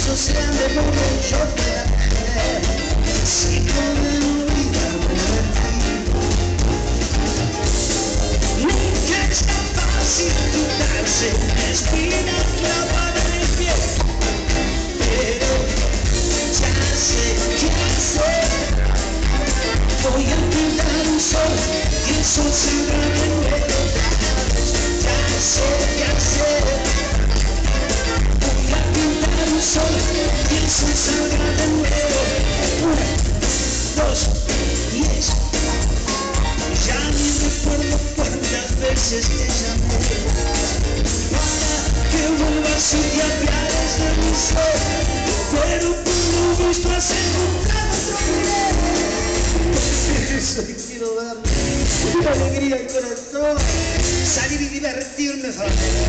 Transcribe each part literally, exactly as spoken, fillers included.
besos sean de modo yo te amé. Si no me olvidarme de ti, nunca es capaz de quitarse una espina clavada en el pie. Pero ya sé qué hacer. Voy a pintar un sol y el sol saldrá de nuevo. Ya sé qué hacer. Voy a pintar un sol y el sol saldrá de nuevo. Una, dos, diez. Ya ni recuerdo cuántas veces te llamé para que vuelvas y te apiades de mi ser. Pero tú no visto has encontrado otro querer. Soy quiero dar una alegría al corazón, salir y divertirme, familia.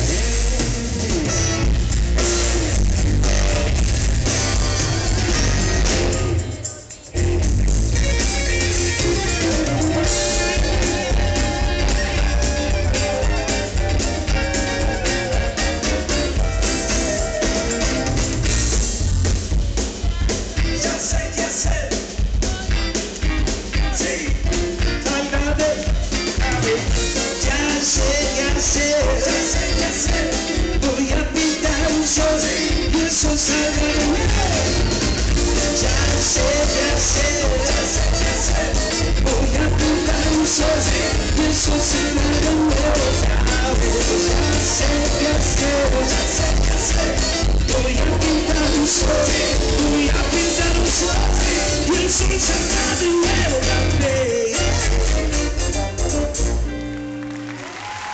Voy a pintar un sol y el sol saldrá de nuevo. Ya sé qué hacer. Voy a pintar un sol y el sol saldrá de nuevo.